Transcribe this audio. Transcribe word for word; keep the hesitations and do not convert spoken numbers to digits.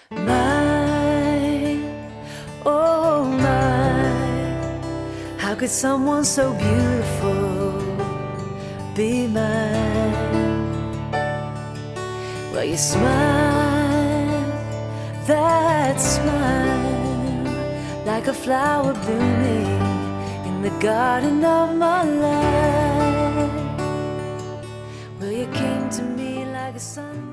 My, oh my, how could someone so beautiful be mine? Well, you smile, that smile, like a flower blooming in the garden of my life. Well, you came to me like a sun.